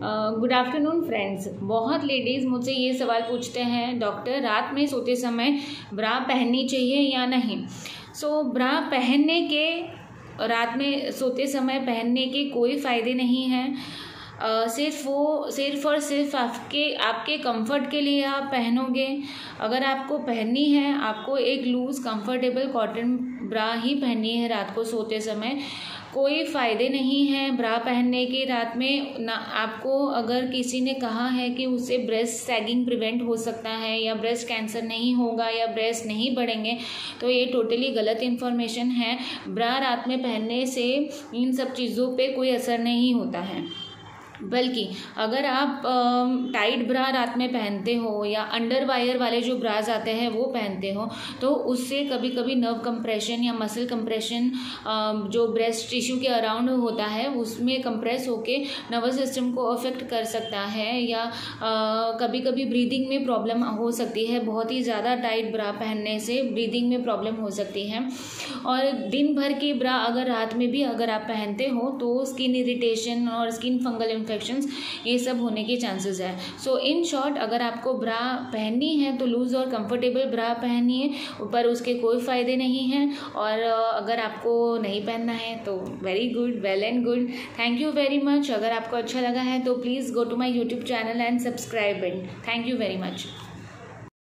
Good afternoon friends. बहुत ladies मुझसे ये सवाल पूछते हैं, डॉक्टर रात में सोते समय ब्रा पहननी चाहिए या नहीं। ब्रा पहनने के रात में सोते समय पहनने के कोई फ़ायदे नहीं हैं। सिर्फ और सिर्फ आपके कंफर्ट के लिए आप पहनोगे। अगर आपको पहननी है, आपको एक लूज़ कंफर्टेबल कॉटन ब्रा ही पहननी है रात को सोते समय। कोई फ़ायदे नहीं है ब्रा पहनने के रात में ना। आपको अगर किसी ने कहा है कि उससे ब्रेस्ट सैगिंग प्रिवेंट हो सकता है या ब्रेस्ट कैंसर नहीं होगा या ब्रेस्ट नहीं बढ़ेंगे, तो ये टोटली गलत इन्फॉर्मेशन है। ब्रा रात में पहनने से इन सब चीज़ों पे कोई असर नहीं होता है। बल्कि अगर आप टाइट ब्रा रात में पहनते हो या अंडर वायर वाले जो ब्राज आते हैं वो पहनते हो, तो उससे कभी कभी नर्व कंप्रेशन या मसल कंप्रेशन जो ब्रेस्ट टिश्यू के अराउंड होता है उसमें कंप्रेस होके नर्वस सिस्टम को अफेक्ट कर सकता है, या कभी कभी ब्रीदिंग में प्रॉब्लम हो सकती है। बहुत ही ज़्यादा टाइट ब्रा पहनने से ब्रीदिंग में प्रॉब्लम हो सकती है। और दिन भर की ब्रा अगर रात में भी अगर आप पहनते हो तो स्किन इरिटेशन और स्किन फंगल इन्फेक्शंस ये सब होने के चांसेस है। इन शॉर्ट, अगर आपको ब्रा पहननी है तो लूज़ और कंफर्टेबल ब्रा पहनिए, पर उसके कोई फ़ायदे नहीं हैं। और अगर आपको नहीं पहनना है तो very good, well and good. Thank you very much. अगर आपको अच्छा लगा है तो please go to my YouTube channel and subscribe it. Thank you very much.